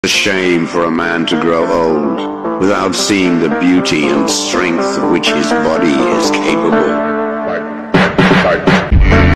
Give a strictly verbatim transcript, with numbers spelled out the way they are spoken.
A shame for a man to grow old without seeing the beauty and strength of which his body is capable.